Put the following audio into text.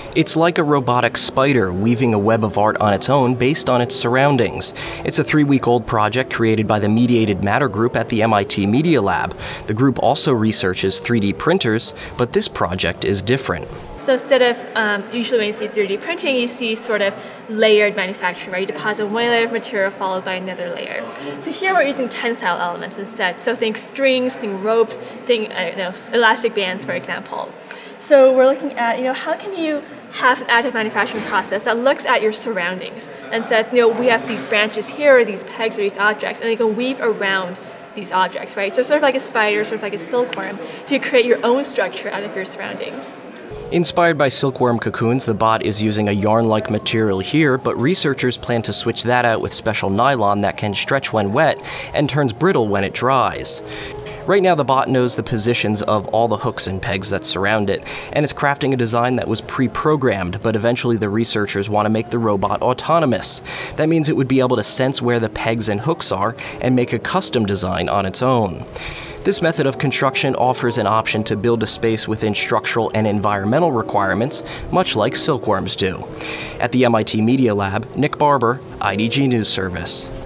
It's like a robotic spider weaving a web of art on its own based on its surroundings. It's a 3-week-old project created by the Mediated Matter group at the MIT Media Lab. The group also researches 3D printers, but this project is different. So instead of, usually when you see 3D printing, you see sort of layered manufacturing, right? You deposit one layer of material followed by another layer. So here we're using tensile elements instead. So think strings, think ropes, think elastic bands, for example. So we're looking at, how can you have an additive manufacturing process that looks at your surroundings and says, we have these branches here, or these pegs, or these objects, and you can weave around these objects, right? So sort of like a spider, sort of like a silkworm, so you create your own structure out of your surroundings. Inspired by silkworm cocoons, the bot is using a yarn-like material here, but researchers plan to switch that out with special nylon that can stretch when wet and turns brittle when it dries. Right now, the bot knows the positions of all the hooks and pegs that surround it, and it's crafting a design that was pre-programmed, but eventually the researchers want to make the robot autonomous. That means it would be able to sense where the pegs and hooks are and make a custom design on its own. This method of construction offers an option to build a space within structural and environmental requirements, much like silkworms do. At the MIT Media Lab, Nick Barber, IDG News Service.